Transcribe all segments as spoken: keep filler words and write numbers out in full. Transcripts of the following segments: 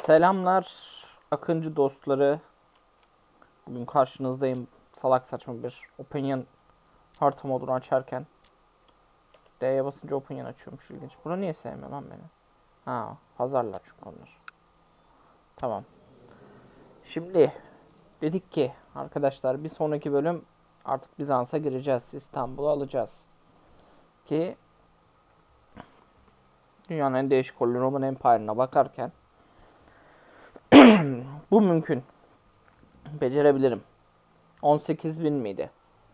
Selamlar Akıncı dostları. Bugün karşınızdayım. Salak saçma bir opinion harita modunu açarken D'ye basınca opinion açıyormuş, ilginç. Bunu niye sevmiyor lan beni? Ha, pazarlar çünkü onlar. Tamam. Şimdi dedik ki arkadaşlar, bir sonraki bölüm artık Bizans'a gireceğiz. İstanbul'u alacağız. Ki dünyanın en değişik Holy Roman Empire'ına bakarken bu mümkün. Becerebilirim. on sekiz bin miydi?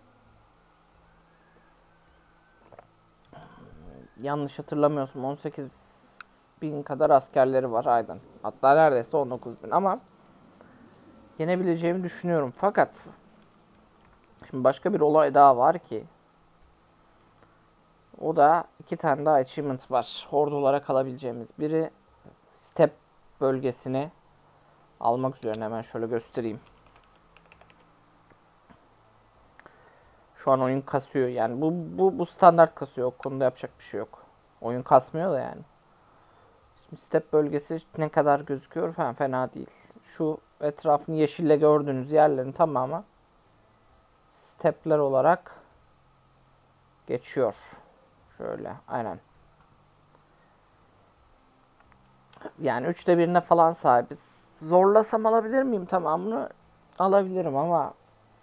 Yanlış hatırlamıyorsam on sekiz bin kadar askerleri var aynen. Hatta neredeyse on dokuz bin, ama yenebileceğimi düşünüyorum. Fakat şimdi başka bir olay daha var ki, o da iki tane daha achievement var. Ordulara kalabileceğimiz. Biri Step bölgesini almak üzerine, hemen şöyle göstereyim. Şu an oyun kasıyor. Yani bu bu bu standart kasıyor. O konuda yapacak bir şey yok. Oyun kasmıyor da yani. Şimdi Step bölgesi ne kadar gözüküyor falan, fena değil. Şu etrafını yeşille gördüğünüz yerlerin tamamı stepler olarak geçiyor. Şöyle aynen. Yani üçte birine falan sahibiz. Zorlasam alabilir miyim tamamını? Alabilirim ama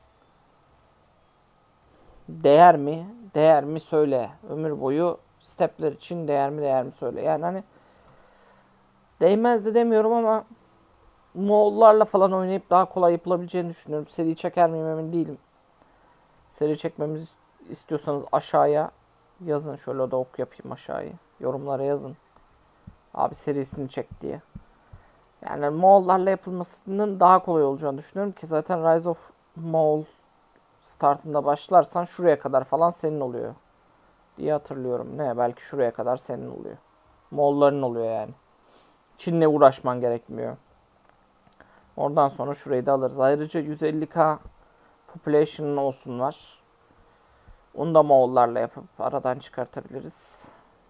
değer mi? Değer mi söyle. Ömür boyu stepler için değer mi değer mi söyle. Yani hani değmez de demiyorum ama Moğollarla falan oynayıp daha kolay yapılabileceğini düşünüyorum. Seri çeker miyim emin değilim. Seri çekmemizi istiyorsanız aşağıya yazın. Şöyle da ok yapayım aşağıya. Yorumlara yazın. Abi serisini çek diye. Yani Moğollarla yapılmasının daha kolay olacağını düşünüyorum ki zaten Rise of Moğol startında başlarsan şuraya kadar falan senin oluyor diye hatırlıyorum. Ne, belki şuraya kadar senin oluyor. Moğolların oluyor yani. Çin'le uğraşman gerekmiyor. Oradan sonra şurayı da alırız. Ayrıca yüz elli bin population olsun var. Onu da Moğollarla yapıp aradan çıkartabiliriz.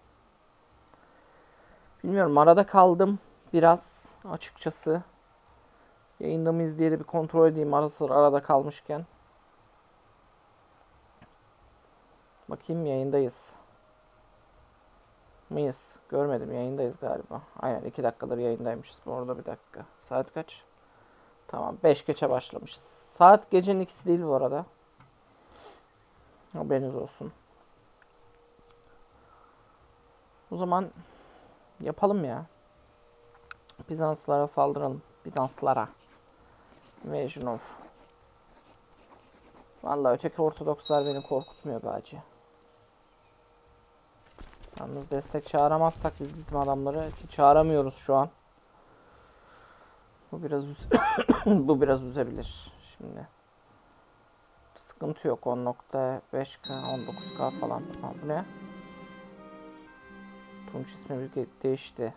Bilmiyorum, arada kaldım biraz açıkçası. Yayında mıyız diye de bir kontrol edeyim ara sıra arada kalmışken. Bakayım, yayındayız mıyız? Görmedim, yayındayız galiba. Aynen, iki dakikadır yayındaymışız. Bu arada bir dakika. Saat kaç? Tamam, beş geçe başlamışız. Saat gecenin ikisi değil bu arada. Haberiniz olsun. O zaman yapalım ya. Bizanslılara saldıralım. Bizanslılara. Invasion of. Vallahi öteki Ortodokslar beni korkutmuyor be hacı. Yalnız destek çağıramazsak biz bizim adamları, ki çağıramıyoruz şu an. Bu biraz üz bu biraz üzebilir şimdi. Sıkıntı yok. on nokta beş K, on dokuz K falan. Ha, bu ne? Tunç ismi bir değişti.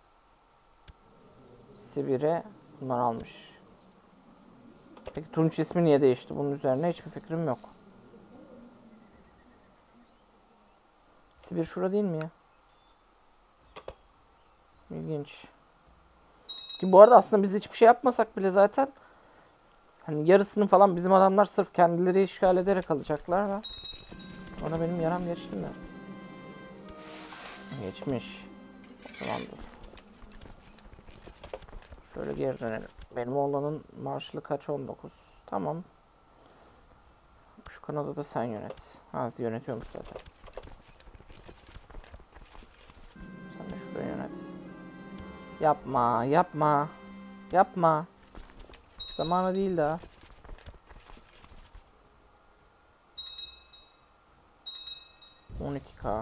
Sibir'e bunlar almış. Peki Tunç ismi niye değişti? Bunun üzerine hiçbir fikrim yok. Sibir şura değil mi ya? İlginç. Ki bu arada aslında biz hiçbir şey yapmasak bile zaten hani yarısını falan bizim adamlar sırf kendileri işgal ederek alacaklar da. Ona benim yaram geçti mi? Geçmiş. O zaman dur. Şöyle geri dönelim. Benim oğlanın marşlı kaç? on dokuz. Tamam. Şu kanadı da sen yönet. Ha, yönetiyormuş zaten. Sen de şurayı yönet. Yapma, yapma. Yapma. Zamanı değil daha. on iki K.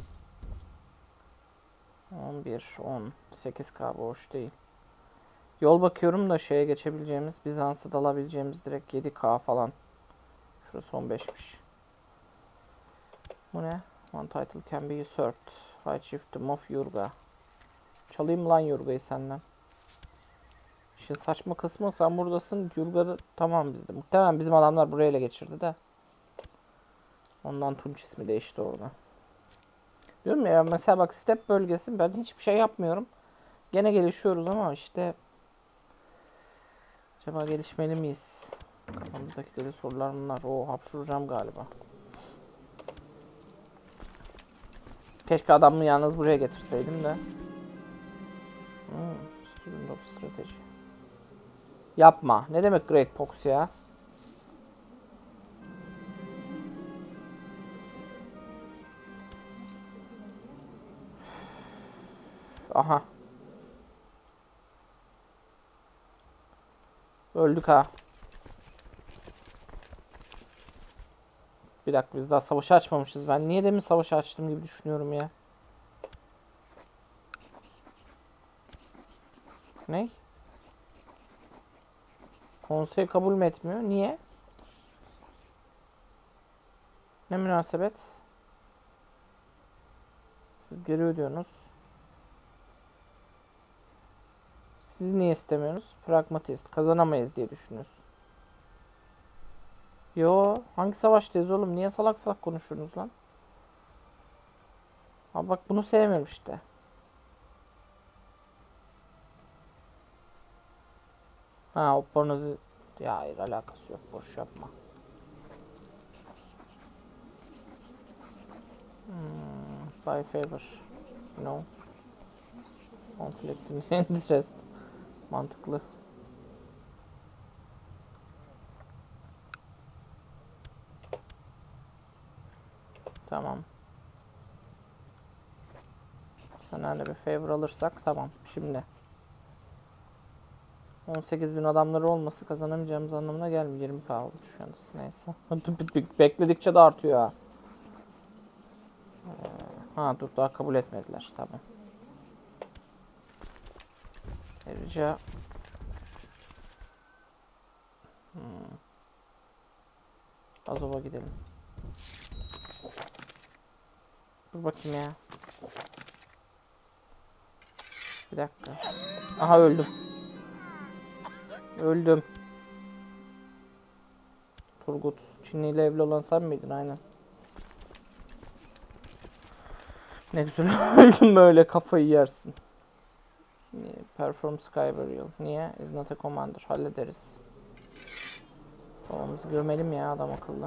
on bir, on sekiz K boş değil. Yol bakıyorum da şeye geçebileceğimiz, Bizans'a dalabileceğimiz direkt yedi K falan. Şurası on beşmiş. Bu ne? One title can be usurped. High Chieftain of Yurga. Çalayım lan Yurga'yı senden. İşin saçma kısmı, sen buradasın. Yurga'da tamam bizde. Muhtemelen bizim adamlar buraya ele geçirdi de. Ondan Tunç ismi değişti orada. Diyorum ya, mesela bak Step bölgesi, ben hiçbir şey yapmıyorum. Gene gelişiyoruz ama işte acaba gelişmeli miyiz? Kafamızdaki deli sorular bunlar. Oo, hapşuracağım galiba. Keşke adamı yalnız buraya getirseydim de. Hmm, Student of Strategy. Yapma. Ne demek Great Pox ya? Aha. Öldük ha. Bir dakika, biz daha savaşı açmamışız. Ben niye demin savaşı açtım gibi düşünüyorum ya. Ne? Konsey kabul mü etmiyor? Niye? Ne münasebet? Siz geri ödüyorsunuz. Siz niye istemiyorsunuz? Pragmatist. Kazanamayız diye düşünüyorsunuz. Yo, hangi savaştayız oğlum? Niye salak salak konuşuyorsunuz lan? Ha bak, bunu sevmiyorum işte. Ha, o pornozu... Ya hayır, alakası yok. Boş yapma. Hmm, by favor. No. Conflict in interest. Mantıklı. Tamam. Senlerle bir favor alırsak tamam. Şimdi on sekiz bin adamları olması kazanamayacağımız anlamına gelmiyor. yirmi bin oldu şu an. Neyse. Bekledikçe de artıyor ha. Ha dur, daha kabul etmediler. Tamam. Ayrıca hmm. Azov'a gidelim. Dur bakayım ya. Bir dakika. Aha, öldüm. Öldüm. Turgut. Çinli ile evli olan sen miydin? Aynen. Ne güzel öldüm, böyle kafayı yersin. Perform Skyburial. Niye? Is not a commander. Hallederiz. Babamızı gömelim ya, adam akıllı.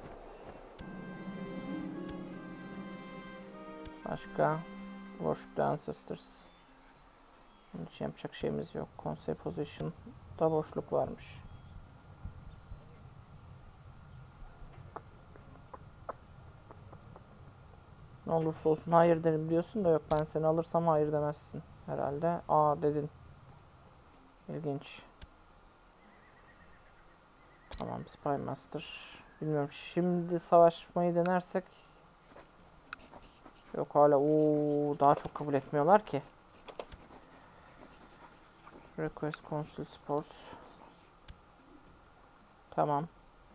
Başka? Worship the Ancestors. Bunun için yapacak şeyimiz yok. Consey Position. Da boşluk varmış. Ne olursa olsun hayır derim diyorsun da yok, ben seni alırsam hayır demezsin herhalde. Aa dedin. İlginç. Tamam, Spy Master. Bilmiyorum, şimdi savaşmayı denersek. Yok hala. Oo, daha çok kabul etmiyorlar ki. Request Consul Support. Tamam.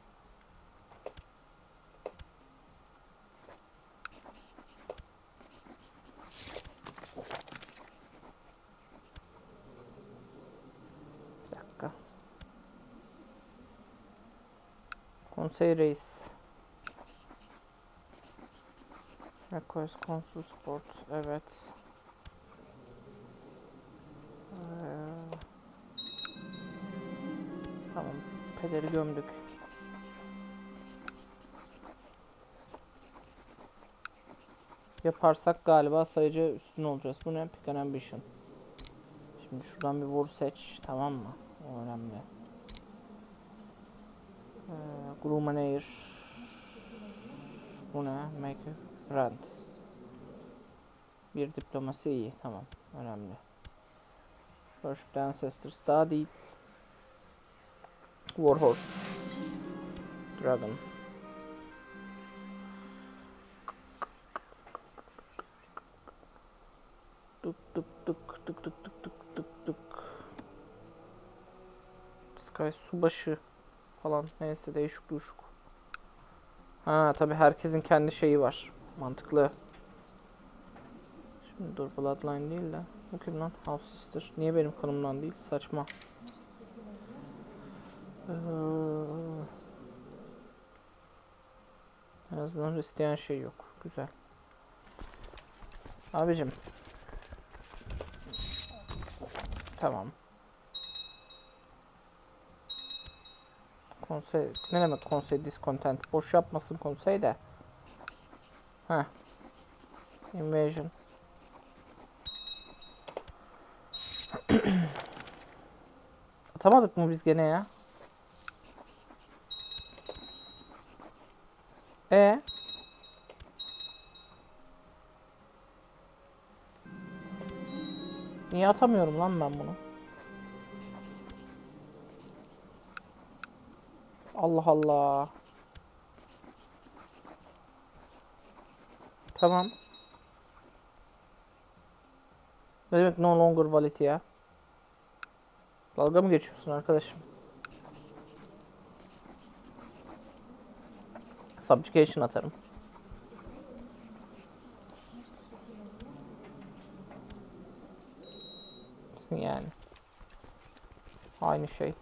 Bir dakika. Konsey Reis. Request Consul Support. Evet. Ee, tamam. Pederi gömdük. Yaparsak galiba sayıca üstün olacağız. Bu ne? Pick an Ambition. Şimdi şuradan bir vur seç. Tamam mı? O önemli. Ee, Grumanair. Bu ne? Make a friend. Bir diplomasi iyi. Tamam. Önemli. Worship the Ancestors daha değil. Warhorse. Dragon. Tuk tuk tuk tuk tuk tuk tuk tuk tuk. Sky subaşı falan, neyse, değişik düşük. Ha tabi, herkesin kendi şeyi var. Mantıklı. Şimdi dur, Bloodline değil de. Bu kim lan? Half Sister. Niye benim kanımdan değil? Saçma. Ee, en azından isteyen şey yok. Güzel. Abicim. Tamam. Konsey ne demek konsey discontent? Boş yapmasın konsey de. Heh. Invasion. Atamadık mı biz gene ya? E niye atamıyorum lan ben bunu? Allah Allah. Tamam. Ne demek no longer valid ya? Dalga mı geçiyorsun arkadaşım? Subjugation atarım. Yani. Aynı şey.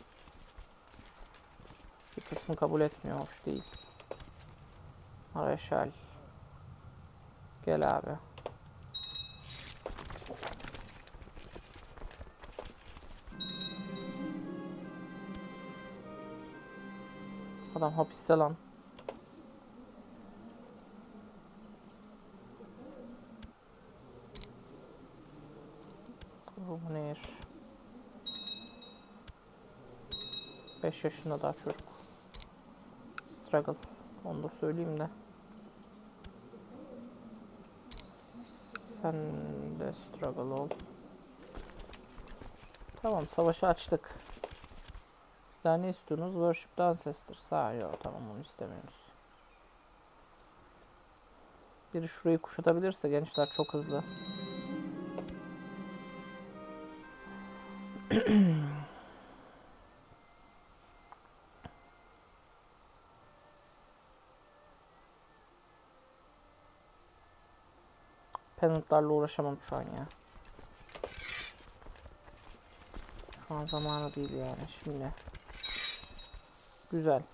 Bir kısmı kabul etmiyor. Hoş değil. Mareşal. Gel abi. Adam hapiste lan. Rumunir. beş yaşında daha çocuk. Struggle. Onu da söyleyeyim de. Sen de struggle ol. Tamam, savaşı açtık. Sizler ne istiyorsunuz? Worship the Ancestors. Ha yok, tamam, onu istemiyoruz. Biri şurayı kuşatabilirse gençler çok hızlı. Penaltlarla uğraşamam şu an ya. Şu an zamanı değil yani şimdi. Güzel.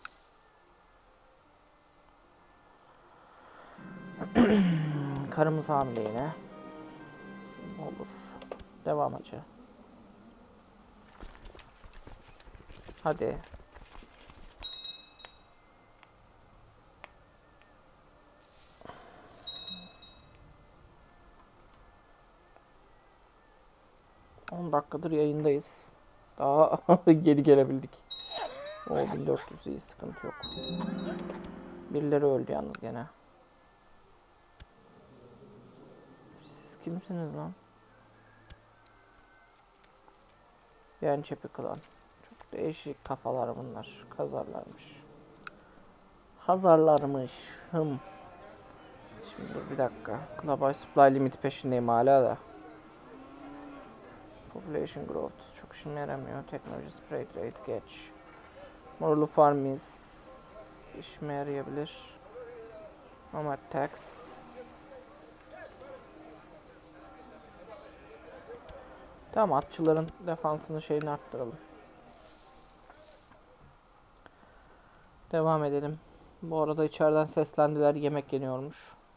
Karımız hamile yine. Olur. Devam acı. Hadi. on dakikadır yayındayız. Daha geri gelebildik. O bin dört yüz iyi, sıkıntı yok. Birileri öldü yalnız gene. Siz kimsiniz lan? Yani çepi kılan. Çok değişik kafalar bunlar. Kazarlarmış. Hazarlarmış. Hım. Şimdi bir dakika. Global supply limit peşindeyim hala da. Population growth çok işime yaramıyor. Technology spread rate geç. Moral farmers işime yarayabilir. Nomad tax. Tamam, atçıların defansını şeyini arttıralım. Devam edelim. Bu arada içeriden seslendiler, yemek yeniyormuş.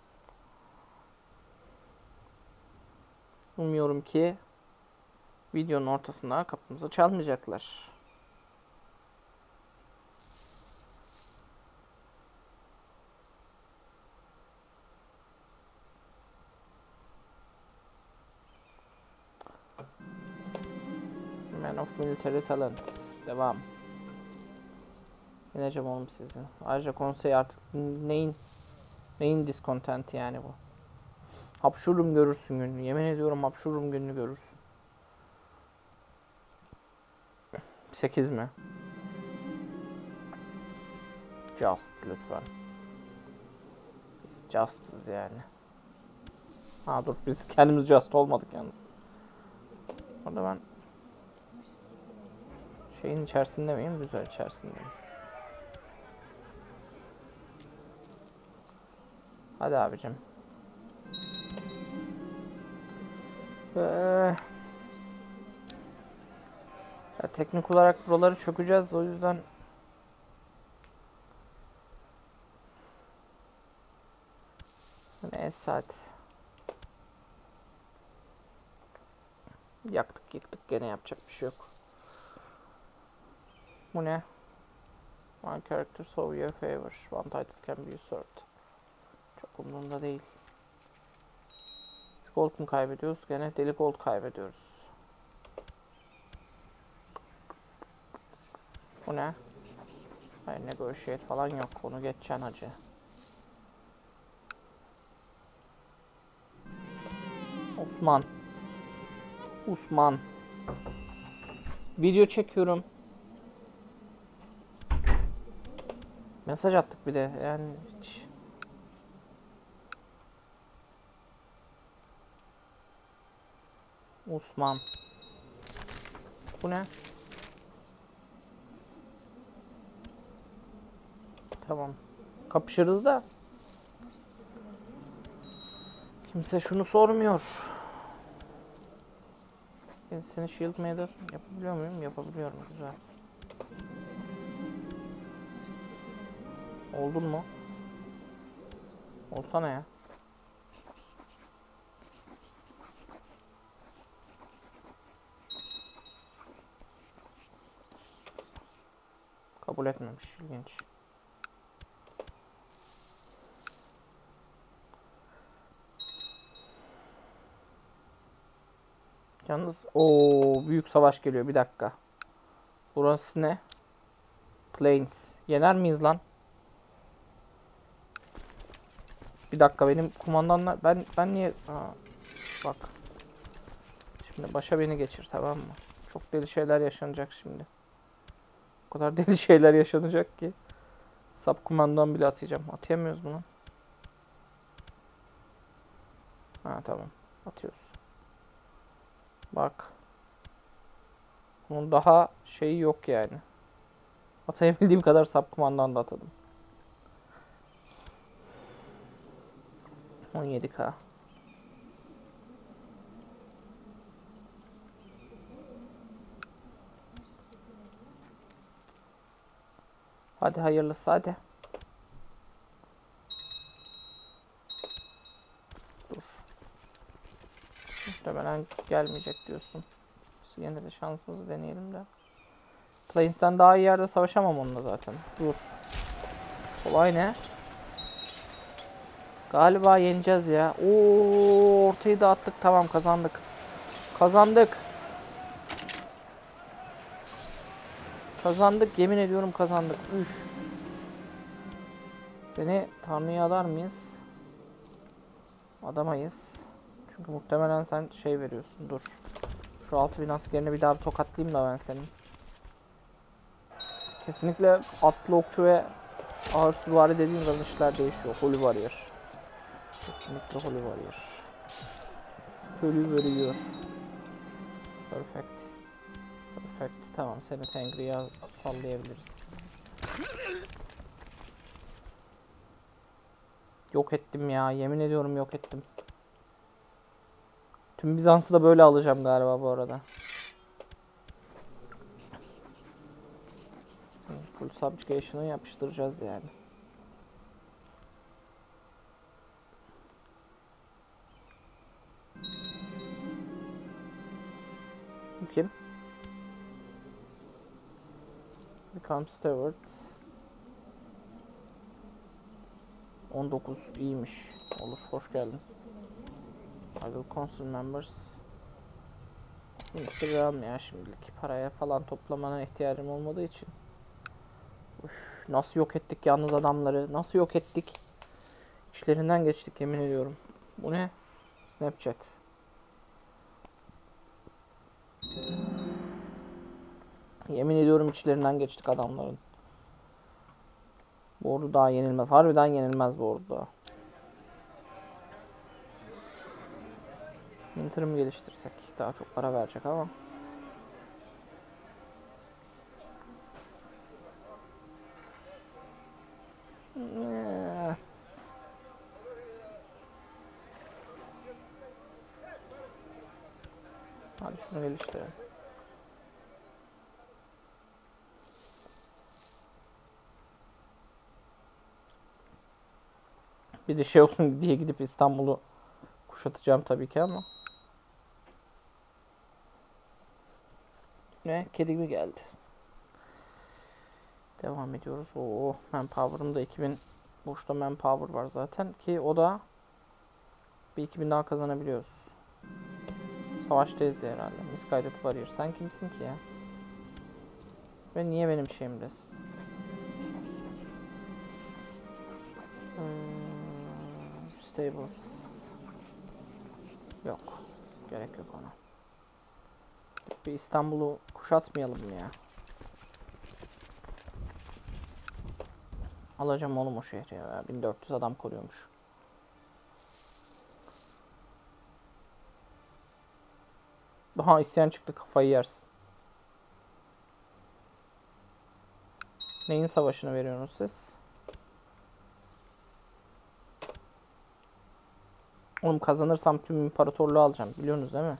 Umuyorum ki videonun ortasında kapımızı çalmayacaklar. Man of Military Talent. Devam. Yeneceğim oğlum sizin. Ayrıca konsey artık neyin neyin discontent yani bu. Hapşurum görürsün gününü. Yemin ediyorum hapşurum gününü görürsün. sekiz mi? Just lütfen. Biz just'ız yani. Ha dur, biz kendimiz just olmadık yalnız. Orada ben şeyin içerisinde miyim? Güzel, içerisindeyim. Hadi abicim. Ee, ya teknik olarak buraları çökeceğiz, o yüzden ne saat Yaktık yıktık gene yapacak bir şey yok. Bu ne? One character saw your favor. One title can be usurped. Çok umurumda değil. Biz gold mu kaybediyoruz? Gene deli gold kaybediyoruz. Bu ne? Hayır, negotiate falan yok. Onu geçeceksin hacı. Osman. Osman. Video çekiyorum. Mesaj attık bir de. Yani hiç. Osman. Bu ne? Tamam. Kapışırız da. Kimse şunu sormuyor. Ben seni shield meter yapabiliyor muyum? Yapabiliyorum. Güzel. Oldun mu? Olsana ya. Kabul etmemiş. İlginç. Yalnız o büyük savaş geliyor. Bir dakika. Burası ne? Plains. Yener miyiz lan? Bir dakika, benim kumandanlar ben ben niye Aa, bak. Şimdi başa beni geçir, tamam mı? Çok deli şeyler yaşanacak şimdi. O kadar deli şeyler yaşanacak ki. Sub kumandan bile atacağım. Atayamıyoruz bunu. Ha tamam. Atıyoruz. Bak. Bunun daha şeyi yok yani. Atayabildiğim kadar sub kumandan da atadım. on yedi K. Hadi hayırlısı hadi. Dur. Muhtemelen gelmeyecek diyorsun. Yine de şansımızı deneyelim de. Plains'ten daha iyi yerde savaşamam onunla zaten. Dur. Olay ne? Galiba yeneceğiz ya. Oo, ortayı da attık. Tamam, kazandık. Kazandık. Kazandık. Yemin ediyorum kazandık. Üf. Seni Tanrı'ya adar mıyız? Adamayız. Çünkü muhtemelen sen şey veriyorsun. Dur. Şu altı bin askerini bir daha bir tokatlayayım da ben senin. Kesinlikle atlı okçu ve ağır süvari dediğin zaman işler değişiyor. Holy Warrior. Kesinlikle Holy Warrior. Holy Warrior. Perfect. Perfect. Tamam, seni Tengri'ye sallayabiliriz. Yok ettim ya. Yemin ediyorum yok ettim. Tüm Bizans'ı da böyle alacağım galiba bu arada. Full subjugation'ı yapıştıracağız yani. Bu kim? Become Steward. on dokuz iyiymiş. Olur, hoş geldin. I will council members. Instagram ya şimdilik. Paraya falan toplamana ihtiyacım olmadığı için. Üf, nasıl yok ettik yalnız adamları. Nasıl yok ettik. İçlerinden geçtik yemin ediyorum. Bu ne? Snapchat. Yemin ediyorum içlerinden geçtik adamların. Bu ordu daha yenilmez. Harbiden yenilmez bu ordu daha. Minter'ımı geliştirsek daha çok para verecek ama. Hadi şunu geliştirelim. Bir de şey olsun diye gidip İstanbul'u kuşatacağım tabii ki ama. Ne? Kedi mi geldi? Devam ediyoruz. Oo, manpower'ımda iki bin boşta manpower var zaten ki o da bir iki bin daha kazanabiliyoruz. Savaştayız diye herhalde. Misguided Warrior. Sen kimsin ki ya? Ve niye benim şeyimdesin? Hmm, stables. Yok. Gerek yok ona. Bir İstanbul'u kuşatmayalım mı ya? Alacağım oğlum o şehri ya. bin dört yüz adam koruyormuş. Daha isyan çıktı, kafayı yersin. Neyin savaşını veriyorsunuz siz? Oğlum kazanırsam tüm imparatorluğu alacağım. Biliyorsunuz değil mi?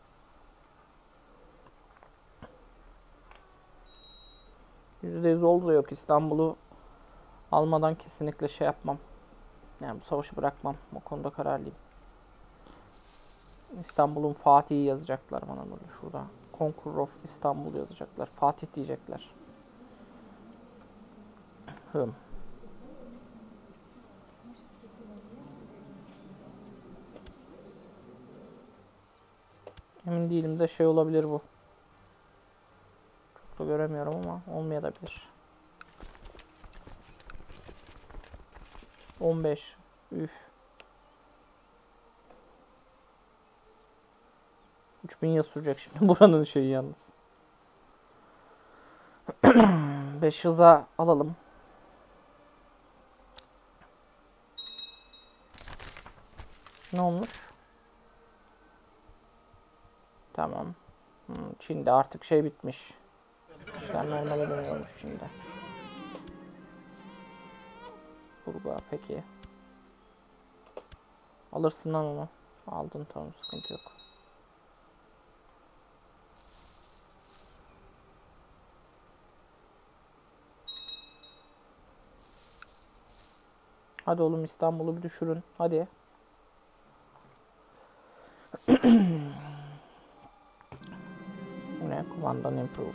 yüzde yüz oldu da yok. İstanbul'u almadan kesinlikle şey yapmam. Yani bu savaşı bırakmam. O konuda kararlıyım. İstanbul'un Fatih'i yazacaklar bana böyle şurada. Conqueror of İstanbul yazacaklar. Fatih diyecekler. Hım. Emin değilim de şey olabilir bu. Çok da göremiyorum ama olmayabilir. on beş. Üf. üç bin yıl sürecek şimdi buranın şeyi yalnız. beş hıza alalım. Ne olmuş? Tamam. Hmm, Çin'de artık şey bitmiş. Ben normale dönüyormuş Çin'de. Burga peki. Alırsın lan onu. Aldın tamam, sıkıntı yok. Hadi oğlum İstanbul'u bir düşürün. Hadi. Bu ne? Kumandan improved.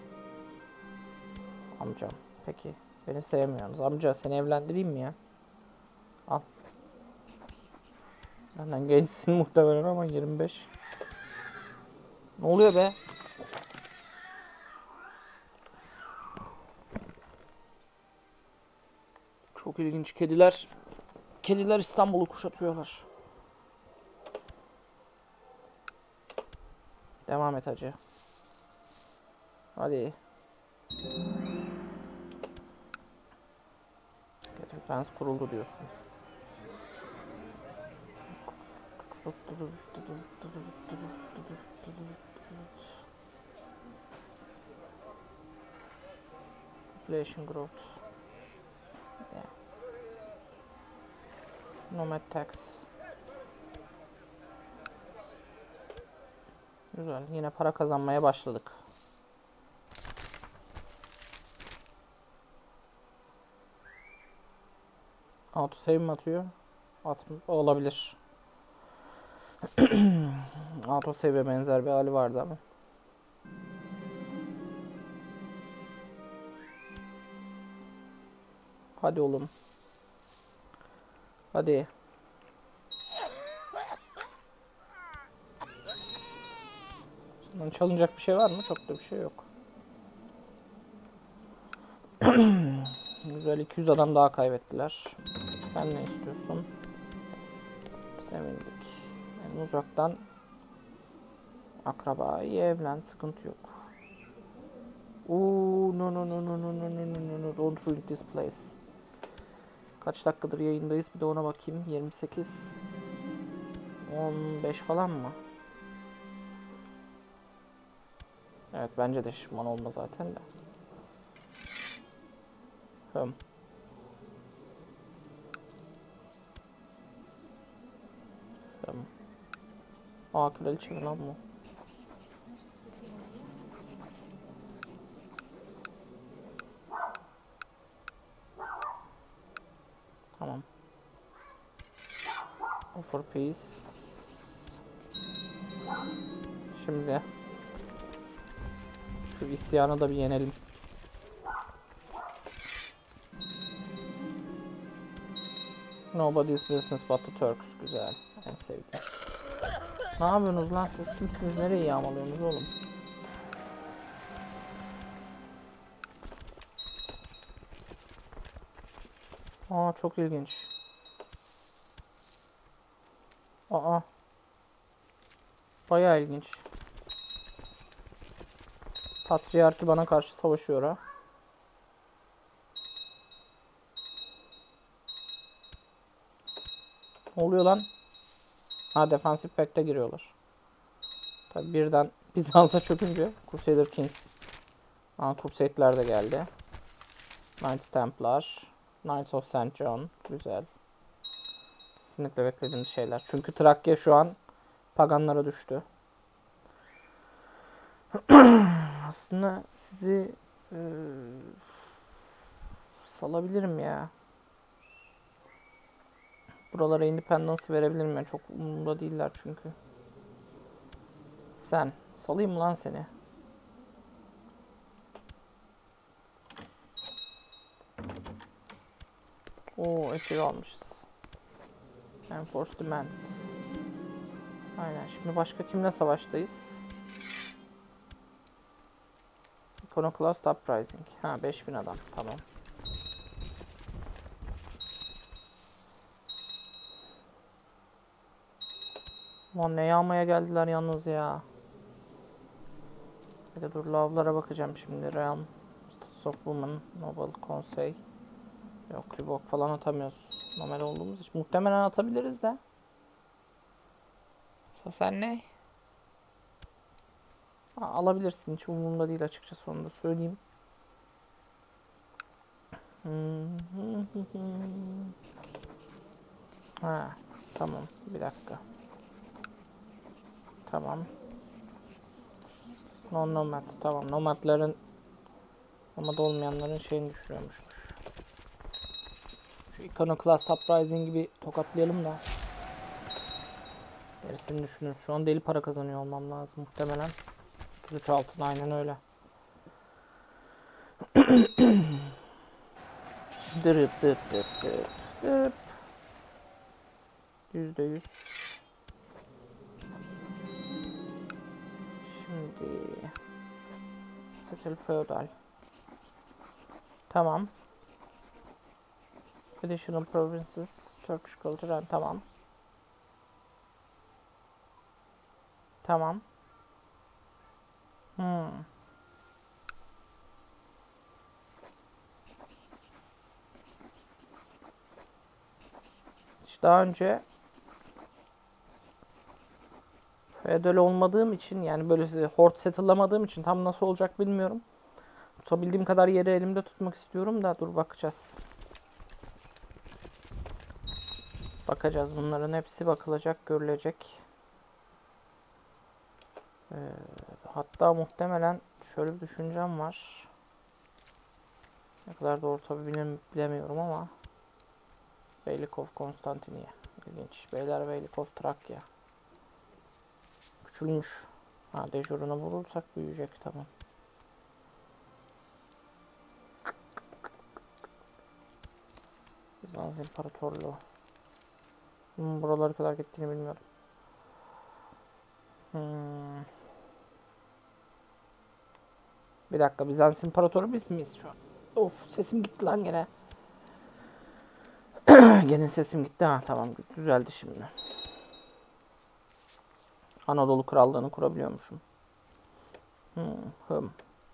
Amcam. Peki. Beni sevmiyorsunuz. Amca seni evlendireyim mi ya? Al. Benden gençsin muhtemelen ama yirmi beş. Ne oluyor be? Çok ilginç. Kediler. Kediler İstanbul'u kuşatıyorlar. Devam et hacı. Hadi. Defense kuruldu diyorsun. Population growth. Yeah. Nomad tax. Güzel. Yine para kazanmaya başladık. Auto save mi atıyor? At olabilir. Auto save'e benzer bir hali vardı ama. Hadi oğlum. Hadi. Senden çalınacak bir şey var mı? Çok da bir şey yok. Güzel, iki yüz adam daha kaybettiler. Sen ne istiyorsun? Sevindik. Yani uzaktan akraba, iyi evlen, sıkıntı yok. Ooh, no no no no no no no no no, don't ruin this place. Kaç dakikadır yayındayız, bir de ona bakayım. yirmi sekiz on beş falan mı? Evet, bence de şişman olma zaten de. Hım. Hım. Aa, kraliçe mi lan bu? Tamam. Offer peace. Şimdi Şu isyanı da bir yenelim. Nobody's business but the Turks. Güzel. En sevdiğim. Ne yapıyorsunuz lan siz? Kimsiniz? Nereye yağmalıyorsunuz oğlum? Aa çok ilginç. Aa. Bayağı ilginç. Patriarki bana karşı savaşıyor ha. Ne oluyor lan? Ha, Defensive Pact'e giriyorlar. Tabi birden Bizans'a çökünce Crusader Kings. Aa, Crusade'ler de geldi. Knights Templar. Knights of Saint John. Güzel. Kesinlikle beklediğimiz şeyler. Çünkü Trakya şu an paganlara düştü. Aslında sizi e, salabilirim ya. Buralara independence verebilirim ya. Çok umurumda değiller çünkü. Sen. Salayım mı lan seni? Oo, esir almışız. Enforced Demands. Aynen. Şimdi başka kimle savaştayız? Iconoclast Uprising. Ha, beş bin adam. Tamam. Lan ne yağmaya geldiler yalnız ya. Bir de dur lavlara bakacağım şimdi. Realm, Status of Women, Noble Konsey. Yok, Ribok falan atamıyoruz. Normal olduğumuz için. Muhtemelen atabiliriz de. Sen ne? Ha, alabilirsin. Hiç umurumda değil açıkçası, onu da söyleyeyim. Ha, tamam. Bir dakika. Tamam. Non nomad. Tamam. Nomadların nomad olmayanların şeyini düşürüyormuşmuş. Şu Iconoclast Uprising'i bir tokatlayalım da. Gerisini düşünürüz. Şu an deli para kazanıyor olmam lazım muhtemelen. otuz üç altın aynen öyle. Dırıp dırıp dırıp dırıp dırıp. Yüzde yüz. Şimdi Settle Feudal. Tamam. Additional Provinces, Turkish Culture, tamam. Tamam. Hmm. Hiç daha önce feodal olmadığım için, yani böyle horde settle'lamadığım için tam nasıl olacak bilmiyorum. Tutabildiğim kadar yeri elimde tutmak istiyorum da dur bakacağız. Bakacağız, bunların hepsi bakılacak, görülecek. Ee, hatta muhtemelen şöyle bir düşüncem var. Ne kadar doğru tabi bilemiyorum ama Beylikov Konstantiniye. İlginç. Beylerbeylikov Trakya. Küçülmüş. Ha, dejuruna vurursak büyüyecek, tamam. Bizans İmparatorluğu. Hmm, buralara kadar gittiğini bilmiyorum. Hmm. Bir dakika, Bizans İmparatoru biz miyiz şu an? Of, sesim gitti lan gene. Gene sesim gitti, ha tamam, düzeldi şimdi. Anadolu Krallığı'nı kurabiliyormuşum. Hmm, hım.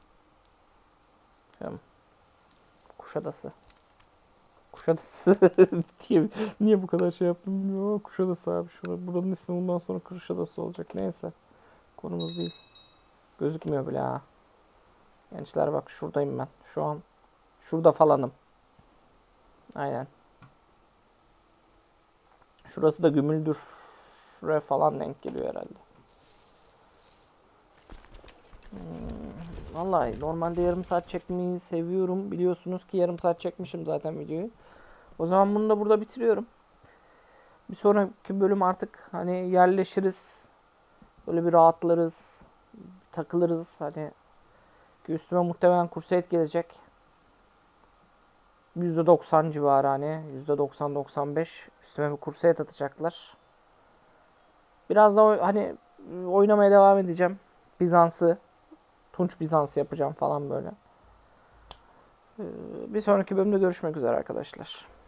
Hım. Kuşadası. Kuşadası diye niye bu kadar şey yaptım bilmiyorum ama Kuşadası abi. Şurada, buranın ismi bundan sonra Kuşadası olacak. Neyse. Konumuz değil. Gözükmüyor bile ha. Gençler bak, şuradayım ben. Şu an şurada falanım. Aynen. Şurası da Gümüldür'e falan denk geliyor herhalde. Hmm, vallahi normalde yarım saat çekmeyi seviyorum. Biliyorsunuz ki yarım saat çekmişim zaten videoyu. O zaman bunu da burada bitiriyorum. Bir sonraki bölüm artık hani yerleşiriz. Böyle bir rahatlarız. Takılırız. Hani Ki üstüme muhtemelen Crusade gelecek. yüzde doksan civarı hani. yüzde doksan doksan beş. Üstüme bir Crusade atacaklar. Biraz da hani oynamaya devam edeceğim. Bizans'ı. Tunç Bizans yapacağım falan böyle. Bir sonraki bölümde görüşmek üzere arkadaşlar.